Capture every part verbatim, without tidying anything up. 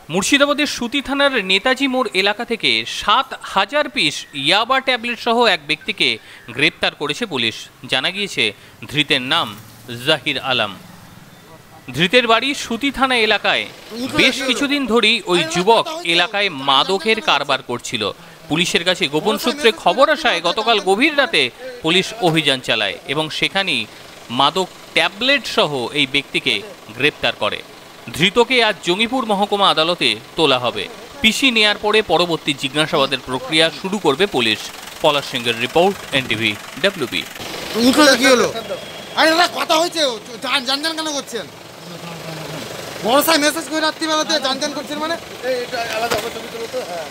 মুর্শিদাবাদের সুতি থানার নেতাজি মোড় এলাকা থেকে সাত হাজার পিস ইয়াবা ট্যাবলেট সহ এক ব্যক্তিকে গ্রেপ্তার করেছে পুলিশ। জানা গিয়েছে ধৃতের নাম জাহির আলম। ধৃতের বাড়ি সুতি থানা এলাকায়। বেশ কিছুদিন ধরেই ওই যুবক এলাকায় মাদকের কারবার করছিল। পুলিশের কাছে গোপন সূত্রে খবর আসায় গতকাল গভীর রাতে পুলিশ অভিযান চালায় এবং সেখানেই মাদক ট্যাবলেট সহ এই ব্যক্তিকে গ্রেপ্তার করে। ধৃতকে আজ জঙ্গিপুর মহকুমা আদালতে তোলা হবে। পিসি নেয়ার পরে পরবর্তী জিজ্ঞাসাবাদের প্রক্রিয়া শুরু করবে পুলিশ। পলাশ সিংহের রিপোর্ট, এনটিভি ডব্লিউবি। কি হলো? আরে দাদা কথা হয়েছে, জান জান কেন করছেন? বড় সাহেব মেসেজ করে রাত্রিবেলাতে জান জান করছেন মানে এটা আলাদা হবে, ছবি তুলো তো। হ্যাঁ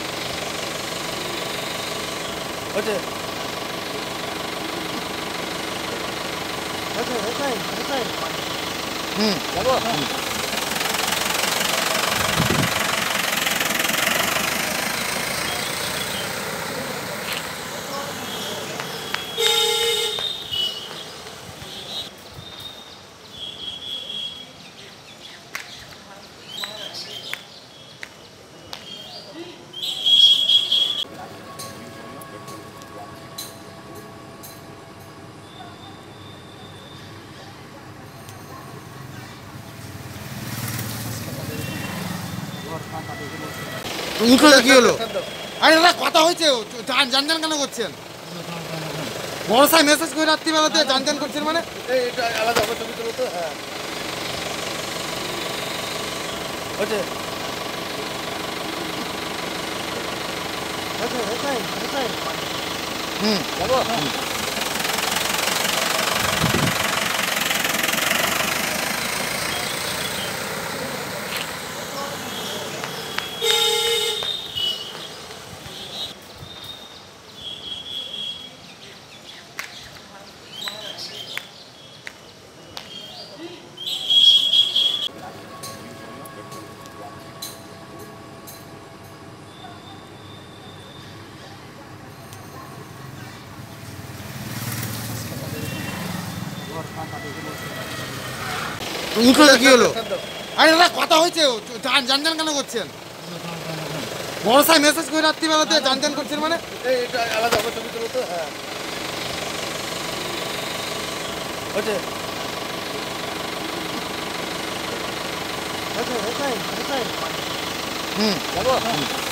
ওকে ওকে ওকে ওকে হুম যাবো। কি হলো? আরে দাদা কথা হয়েছে, জান জান কেন করছেন? বড় সাহেব মেসেজ করে রাত্রিবেলাতে জান জান করছেন মানে এটা আলাদা হবে, ছবি তুলো তো। হ্যাঁ ওকে ওকে ওকে ওকে হুম যাবো। কি হলো? আরে দাদা কথা হয়েছে, জান জান কেন করছেন? বড় সাহেব মেসেজ করে রাত্রিবেলাতে জান জান করছেন মানে এটা আলাদা হবে, ছবি তুলো তো। হ্যাঁ ওকে ওকে ওকে ওকে হুম যাবো।